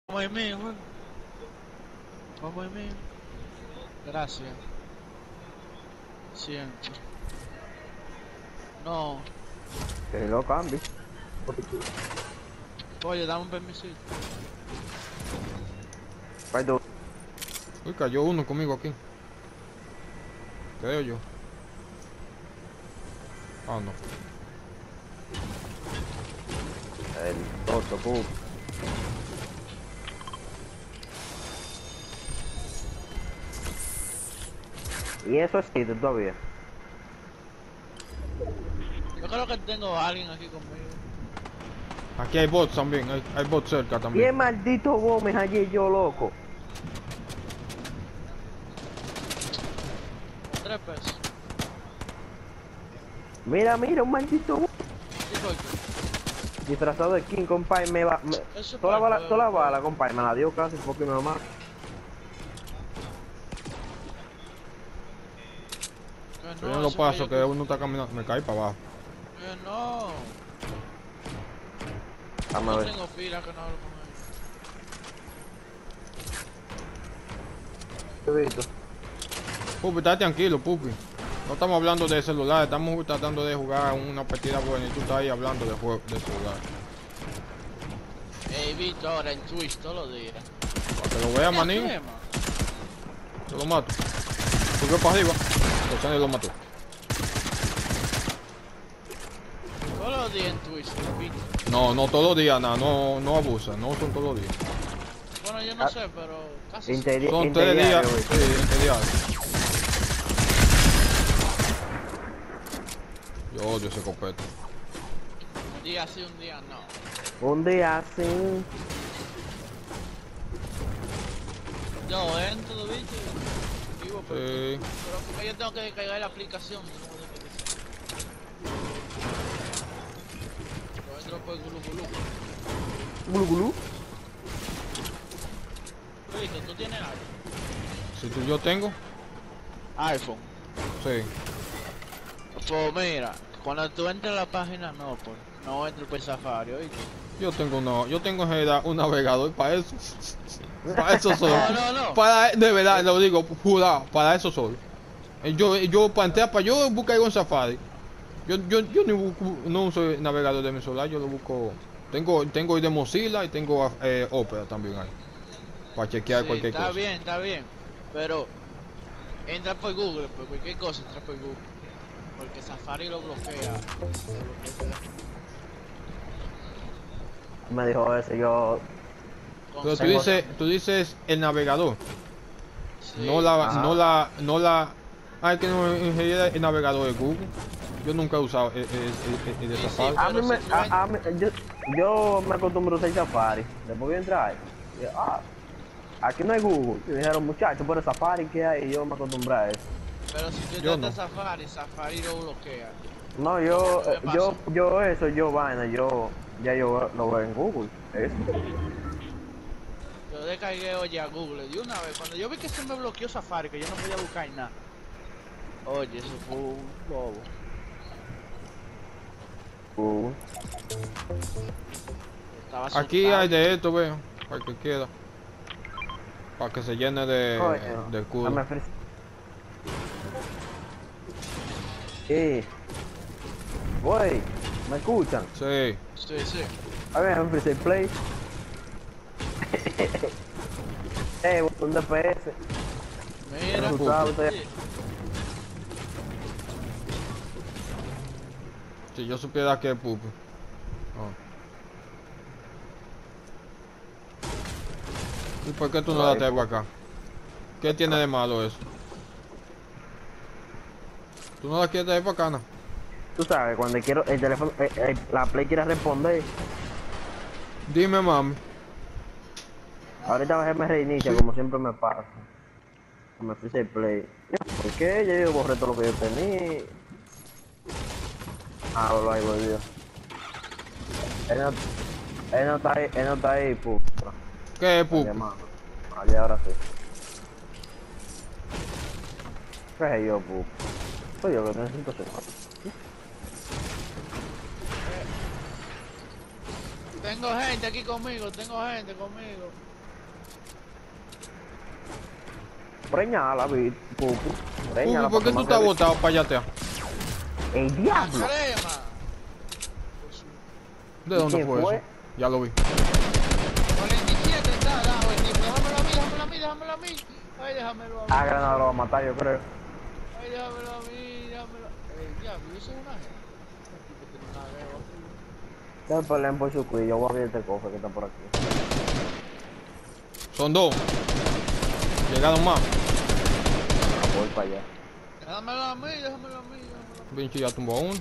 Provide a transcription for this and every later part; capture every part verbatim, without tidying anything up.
Vamos ahí mismo, bueno. Vamos ahí mismo. Gracias. Siempre. No. Que lo cambie. Oye, dame un permisito. Hay dos. Uy, cayó uno conmigo aquí. Creo yo. Ah, no. El Toto Pup. Y eso existe todavía. Yo creo que tengo a alguien aquí conmigo. Aquí hay bots también, hay, hay bots cerca Y el también. maldito Gómez allí yo loco. Tres pesos. Mira, mira, un maldito Gómez. ¿Y por qué? Disfrazado de King, compadre, me va. Me, Eso toda la para bala, el toda la juego. bala, compadre, me la dio casi porque mi mamá. Que Yo no, no lo eso paso, cayó que con- uno está caminando, me cae para abajo. Que no. Dame a No ver. tengo pila que no hablo con él. Pupi, está tranquilo, Pupi. No estamos hablando de celular, estamos tratando de jugar una partida buena y tú estás ahí hablando de juego de celular. Ey, Vito, ahora en Twitch todos los días. Para que lo vea, ¿Qué manín, hacemos? yo lo mato. Subió para arriba, entonces lo mató. Todos los días en Twitch, Vito. No, no todos los días, nada, no, no abusa, no son todos los días. Bueno, yo no Ah. sé, pero casi. Interi Son tres días, interdiario, güey. sí, interdiario. Yo odio ese copete. Un día sí, un día no. Un día así. Yo entro, Vito. Vivo, pero, Sí. pero porque yo tengo que descargar la aplicación. No sé qué dice. Yo entro por Gulu Gulu. Gulu gulu. Vito, ¿tú tienes algo? Si tú yo tengo, iPhone. sí. Pues mira, cuando tú entras a la página, no, pues, no entro por Safari, ¿oíste? Yo tengo una, yo tengo en realidad un navegador para eso. Para eso solo. No, no, no. Para, de verdad, lo digo, jurado, para eso solo. Eh, Yo, yo para entrar, para yo buscar algo en Safari. Yo, yo, yo no, busco, no uso el navegador de mi celular, yo lo busco. Tengo, tengo el de Mozilla y tengo eh, Opera también ahí. Para chequear Sí, cualquier está cosa. bien, está bien. Pero entra por Google, por cualquier cosa entra por Google. Porque Safari lo bloquea. Me dijo eso, yo. Pero tú Tengo- dices, tú dices el navegador, Sí. no la, Ajá. no la, no la. Ah, es que no, en realidad el navegador de Google. Yo nunca he usado el, el, el- el de Sí, Safari. sí. A mí Pero me, si tú a, a mí- yo, yo me acostumbro a usar Safari. Después que entrar ahí. y, Ah, aquí no hay Google. Y dijeron, muchachos, pero Safari, ¿qué hay? Y yo me acostumbré a eso. Pero si tú Yo entras no. a Safari, Safari lo bloquea. No, yo, ¿Qué eh, me yo, pasó? yo eso, yo vaina, yo, ya yo lo veo en Google. Eso. Yo descargué oye a Google de una vez. Cuando yo vi que se me bloqueó Safari, que yo no podía buscar nada. Oye, eso fue un bobo. Google. Estaba Aquí asustado. hay de esto, veo, para que queda. Para que se llene de, Coño, de no culo. me ofrece. Sí. Güey, ¿me escuchan? Sí. Sí, sí. A ver, me ofrece play. Eh, botón de P S. Mira, Tú sabes, estoy- sí. Si yo supiera que es pupi. Oh. ¿Y por qué tú no la traes para acá? ¿Qué tiene de malo eso? ¿Tú no la quieres traer para acá, no? Tú sabes, cuando quiero el teléfono, eh, eh, la play quiere responder. Dime, mami. Ahorita me reinicia, Sí. como siempre me pasa. Me ofrece el play. ¿Por qué? Ya yo borré todo lo que yo tenía. Ah, lo ahí volvió. Él no, él no está ahí, él no está ahí, puta. ¿Qué es pupi? Allá ahora sí. ¿Qué es yo, puta? Soy yo que necesito ser. Tengo gente aquí conmigo, tengo gente conmigo. Preñala, vi, pupu. Preñala. Uy, ¿por qué tú estás botado para allá atrás? El diablo. Crema. ¿De dónde quién fue, fue? eso? Ya lo vi. cuarenta y siete está al lado el tipo. Déjamelo a mí, déjamelo a mí, déjamelo a mí. Ay, déjamelo a mí. Ah, Granada lo va a matar, yo creo. Ay, déjamelo a mí, déjamelo. El diablo, eso es una gente. Este tipo tiene una guerra así. Ya peleen por su cuello, yo voy a abrir este cofre que está por aquí. Son dos. Llegaron más. Ah, voy para allá. Déjamelo a mí, déjamelo a mí, déjamelo a mí. Vinci ya tumbó a uno.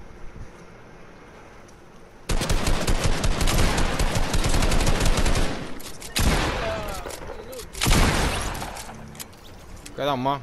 Quedan más.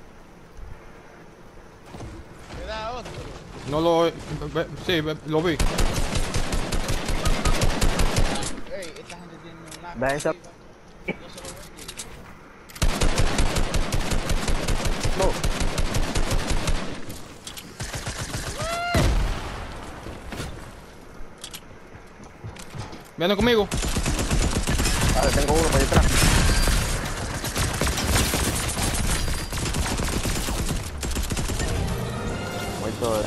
Queda otro. No lo... ve- sí, ve- lo vi. Ey, esta gente tiene una Ven, esa- cogida. Yo se lo bendiga. No. Viene conmigo. Vale, tengo uno para detrás. Muerto.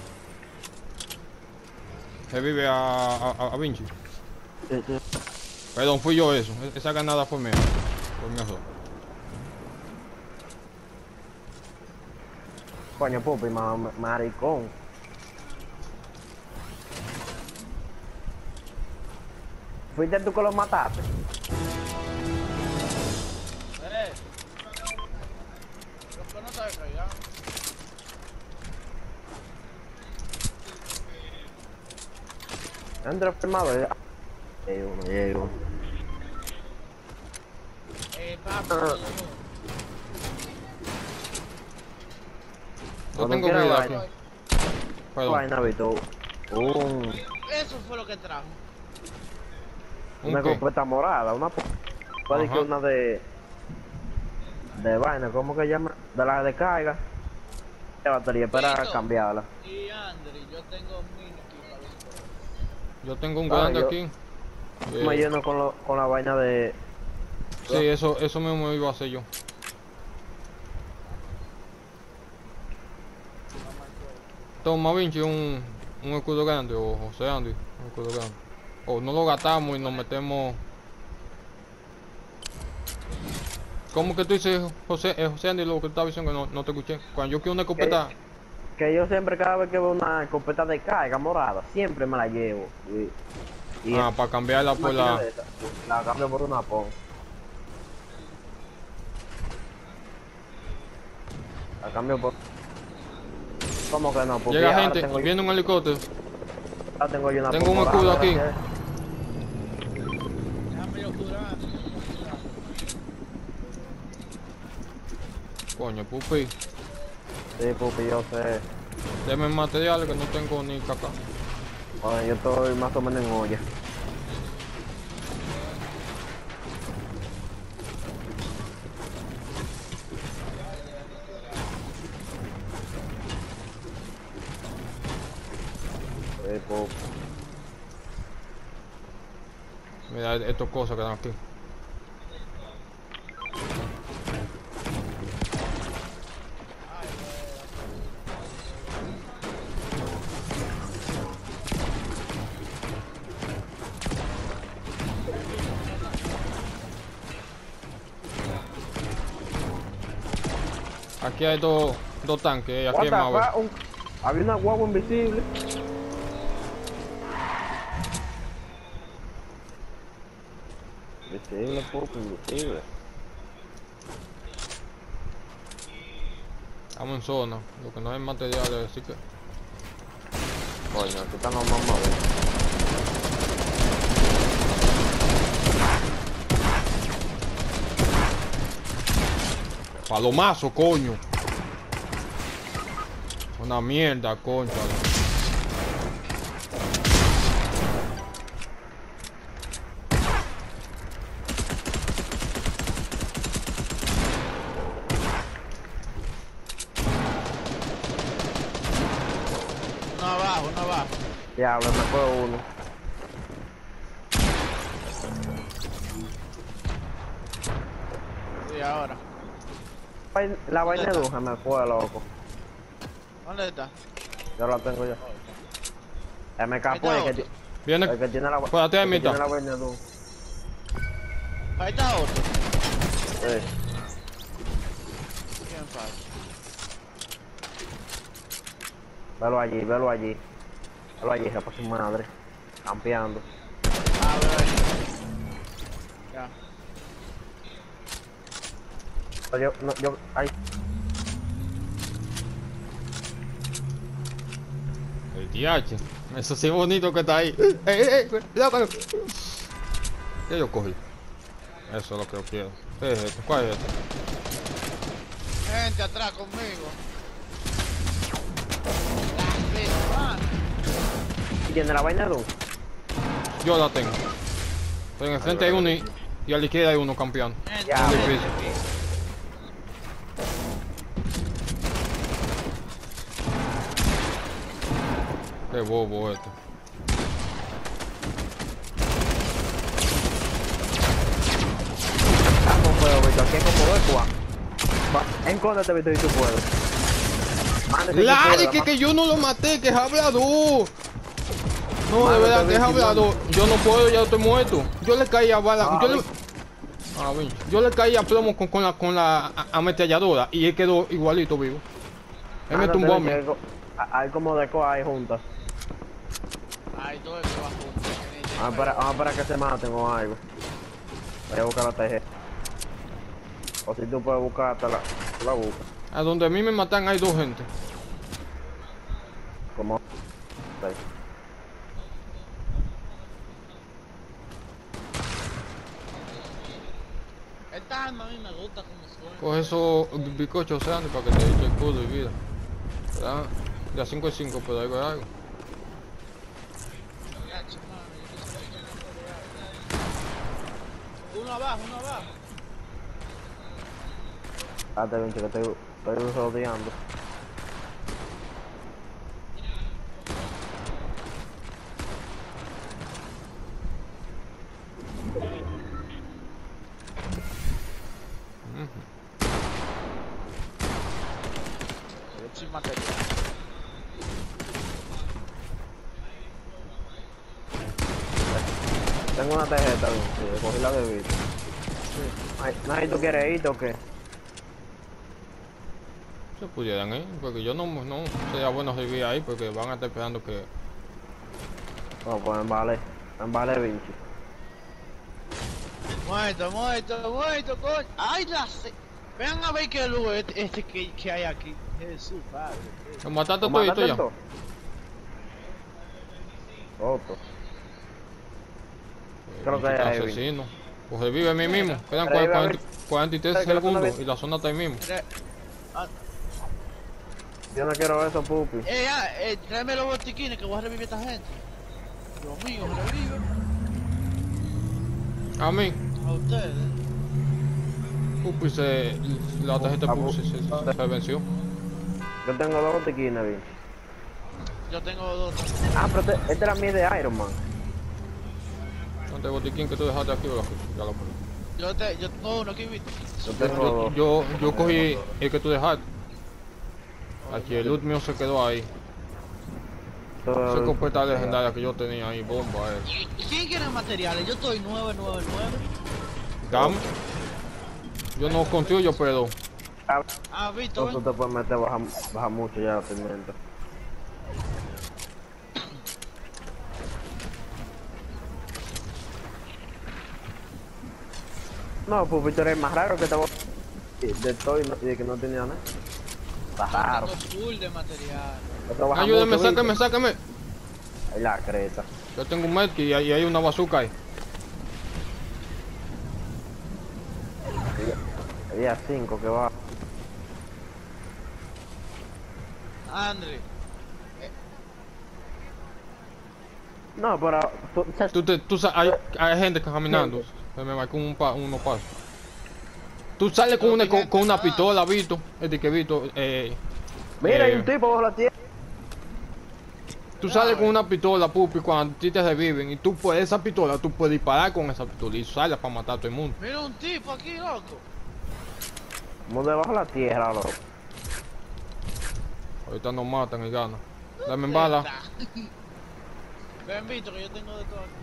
Revive a, a, a Vinci. Sí, sí. Perdón, fui yo eso. E- Esa ganada fue mía. Fue mi error. Coño, pupi, ma ma- maricón. ¿Fuiste tú que los mataste? Eh. Los que no saben callar. Entra firmado. Llega uno, llega uno. Eh, papi, yo no. Yo No tengo quiero vida vaina. aquí. Perdón. Vaina, Vito. Un, Eso fue lo que trajo. una ¿Un qué? escopeta morada, una po- puede que Ajá. una de de vaina, ¿cómo que llama? De la de carga. De batería para Vito. cambiarla. Y Andri, yo tengo mini aquí para ver si puedo. Yo tengo un Ah, grande yo- aquí. Me Eh, lleno con, lo, con la vaina de. sí, eso, eso mismo iba a hacer yo. Toma, Vinci, un, un escudo grande, o José Andy, un escudo grande. O no lo gastamos y nos metemos. ¿Cómo que tú dices, José, eh, José Andy, lo que estaba diciendo que no, no te escuché? Cuando yo quiero una escopeta, Que yo siempre, cada vez que veo una escopeta de carga morada, siempre me la llevo. Y, y ah, para cambiarla por máquina la. de esa, la cambio por una PON. La cambio por. ¿Cómo que no? Porque Llega ahora gente, tengo yo- viene un helicóptero. ahora tengo yo una tengo PON un escudo morada, aquí. gracias. Déjame yo curar. Coño, pupi, Sí, pupi, yo sé. deme materiales que no tengo ni caca. Bueno, yo estoy más o menos en olla. Sí, pupi. Mira, estas cosas que dan aquí. Aquí hay dos, dos tanques, y aquí What hay the más. fuck? Un- Había una guagua invisible. Invisible, pupi, invisible. Estamos en zona, lo que no hay materiales, así que. Coño, aquí están los mamás. Palomazo, coño. Una mierda, concha. Uno abajo, uno abajo. Diablo, me fue uno. Sí, ahora. Vain- La vaina de ¿Dónde Duja me fue, loco. ¿Dónde está? Yo la tengo yo. M K Ahí fue está el que, otro. ti- Viene. el que tiene la, Por atrás de el mí que tiene está. la vaina de Duja. Ahí está otro. Sí. Bien fácil. Velo allí, velo allí. Velo allí, jefa su madre. Campeando. A ver ahí. Ya. Pero yo, no, yo, ay, El D H. Eso sí es bonito que está ahí. ¡Ey, ey, ey! ¡Cuidado con el- ¿Qué yo cogí? Eso es lo que yo quiero. ¿Qué es esto? ¿Cuál es esto? Gente atrás conmigo. La hermana. ¿y tiene la vaina de Duja? Yo la tengo. Pero en el frente hay uno y, y a la izquierda hay uno campeón. Gente, Ya, Muy gente, difícil. Qué bobo esto. Ah, no puedo, Víctor, aquí es como dos cuatro. Va, encóndete, Víctor, y tú puedes. Mándese, tú ¡Lari, puedes, que, ma- que yo no lo maté, que es hablador! No, de Mándate, verdad, que es Vicky, hablador. Yo no puedo, ya estoy muerto. Yo le caí a bala. Ah, yo, le, Vicky. ah, bien. Yo le caí a plomo con, con la, con la a- ametralladora y él quedó igualito vivo. Él me mándate, tumbó a mí. Vicky, hay co- Hay como de cosas ahí juntas. Ay, todo el que va junto. Vamos a esperar, vamos a esperar que se maten o algo. Voy a buscar la T G. O si tú puedes buscar, te la, tú la buscas. A donde a mí me matan hay dos gente. Como... Sí. Esta arma a mí me gusta como suena. Coge esos bizcochos oceánicos para que te eche escudo y vida. ¿Verdad? Ya cinco y cinco, pero algo es algo. Ya, chimano, yo no sé qué me Uno abajo, uno abajo. Date, Vinci, que estoy, estoy rodeando. Yo sin material. Tengo una tarjeta, Vinci, cogí la de Vito. Ay, ¿nadie tú quieres ir o qué? Se pudieran ir, porque yo no, no sería bueno vivir ahí porque van a estar esperando que. No, pues en vale, en vale, Vinci. Muerto, muerto, muerto, coño. Ay, la se... Vean a ver qué luz este, este que, que hay aquí. Jesús, padre. ¿Lo mataste ¿Lo todito mataste ya? todo? Otro. Creo que Bicho, hay ahí, asesino. Pues revive a mí mismo. Quedan Revive a cuarenta, cuarenta y tres Pero que no te segundos ve- y la zona está ahí mismo. Tre- ah, Yo no quiero eso, pupi. eh, ya, eh, tráeme los botiquines que voy a revivir a esta gente. Dios mío, revive. A mí, A ustedes. Pupi se. La tarjeta de Ah, Pupi se, se, ah, se- se venció. Yo tengo dos botiquines, Vinci. Yo tengo dos. Ah, pero este, este era mi de Iron Man. ¿Dónde botiquín que tú dejaste aquí? ¿O ya lo pones? Yo te, yo tengo uno aquí, ¿viste? Yo tengo Yo, dos. yo, yo cogí el que tú dejaste. Aquí el loot mío se quedó ahí. Esa Todo- escopeta legendaria que yo tenía ahí, bomba, eh. ¿Quién quiere materiales? Yo estoy nueve nueve nueve. Dame. Yo no construyo, pero. Ah, Ah, Víctor, tú ven. te puedes meter, baja, baja mucho ya la tormenta. No, pupi, tú eres más raro que te voy de todo y, no- y de que no tenía nada. Está raro. Tengo full de material. Otro baja Ayúdame, mucho, sácame, ¿viste? sácame. Ahí la creta. Yo tengo un medkit y hay, y hay una bazooka ahí. Había cinco que va. André. No, pero tú, se- Tú, te, tú sa- hay, hay gente caminando. Se me marcó un pa, unos pasos. Tú sales con una, con, con una pistola, Vito. Es de que Vito. Eh, mira, hay eh, un tipo bajo la tierra. Tú sales con una pistola, pupi, cuando a ti te reviven. Y tú puedes, esa pistola, tú puedes disparar con esa pistola y sales para matar a todo el mundo. Mira un tipo aquí, loco. Como debajo de la tierra, loco. Ahorita nos matan y ganan. Dame en bala. Ven, Vito, que yo tengo de todo aquí.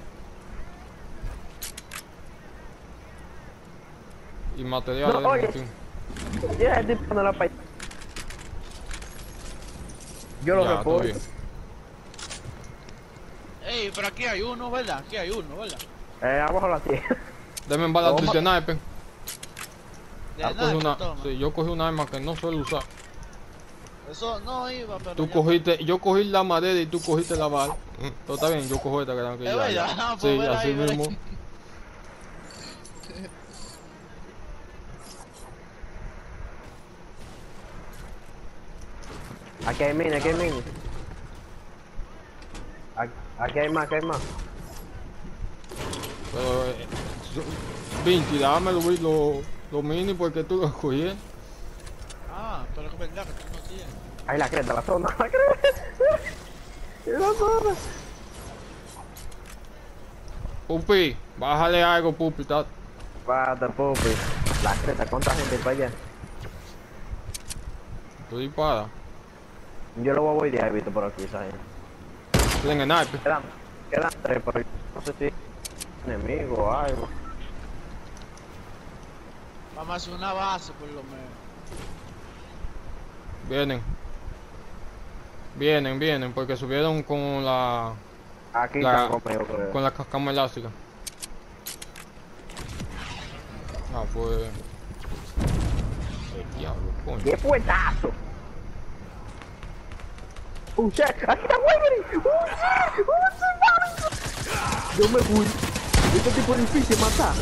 Y materiales. No, oye. en fin. Ya, el tipo no la pa... Yo lo Ya, todo reporto. bien. Ey, pero aquí hay uno, ¿verdad? Aquí hay uno, ¿verdad? Eh, abajo de la tierra. Dame en bala Toma. triple sniper. De Ah, nada, cogí una, toma. sí, yo cogí una arma que no suelo usar. Eso no iba, pero Tú yo- cogiste, yo cogí la madera y tú cogiste la bala. Mm, Todo está bien, yo cojo esta que tengo que Es ya, verdad, ya. pues Sí, vela así ahí, vela mismo. ahí. Aquí hay mina, aquí hay mina. Aquí, aquí hay más, aquí hay más. Pero, eh, so- Vinci, dame los lo, lo mini porque tú lo cogí. Ah, pero es verdad que tú no tienes. Ahí la creta, la zona, la creta. La zona. Pupi, bájale algo, Pupi. Está... Pata, pupi. La creta, ¿cuánta gente hay para allá? Tú dispara. Yo lo voy a boidear, Vito, por aquí, ¿sabes? Tienen sniper. Quedan, quedan tres, pero yo no sé si enemigo o algo. Vamos a hacer una base, por lo menos. Vienen. Vienen, vienen, porque subieron con la Aquí La- están conmigo, creo. con la cama elástica. Ah, pues. El diablo, coño. ¡Qué puetazo! ¡Un shit! ¡Aquí está Wolverine! ¡Un shit! ¡Un shit! Yo me fui. Este tipo es difícil matar.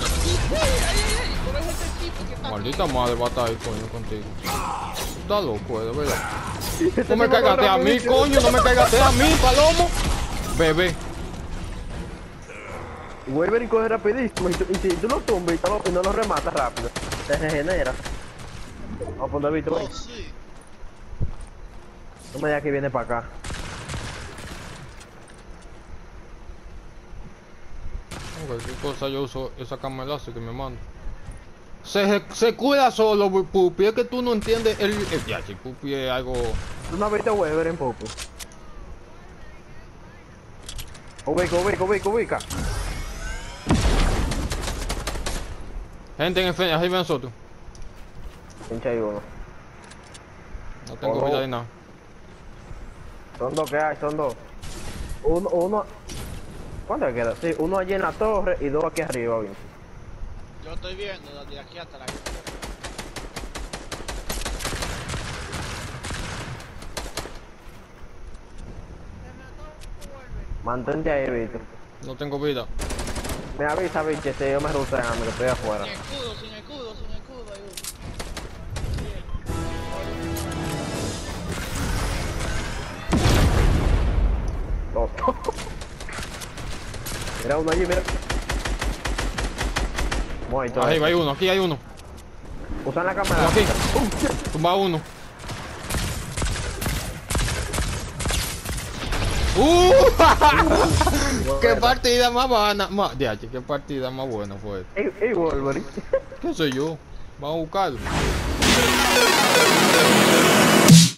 Maldita madre va a estar ahí, coño, contigo. Tú estás loco, de verdad. Este No me tipo cagaste a mí, rapidísimo. coño, no me cagaste a mí, palomo. Bebé. Wolverine coge rapidísimo y, tú- y si tú lo tumbas y, te lo- y no lo rematas rápido, te regenera. Vamos a poner Vito, ven. Oh, sí. No me digas que viene para acá. Cualquier cosa yo uso esa cama elástica que me manda. Se, se cuida solo, Pupi. Es que tú no entiendes el. el ya, si Pupi es algo. ¿Tú no has visto Wolverine, Popo? Ubica, ubica, ubica, ubica. Gente en el frente, arriba de nosotros. Pinche hay uno. No tengo Oh. vida de nada. Son dos que hay, son dos. Uno, uno. ¿Cuánto le queda? Sí, uno allí en la torre y dos aquí arriba, bien. Yo estoy viendo desde aquí hasta la... Mantente ahí, Vito. No tengo vida. Me avisa, bicho, si yo me rutean, que estoy afuera. Sin escudo, sin escudo, sin escudo, hay uno. Dos. Mira uno allí, mira. Muerto. Arriba hay uno, aquí hay uno. Usan la cámara. Aquí. Tumba uno. ¡Uh! ¡Qué partida más buena! Más, D H, qué partida más buena fue. Ey, ey, Wolverine. ¿Qué soy yo? Vamos a buscarlo.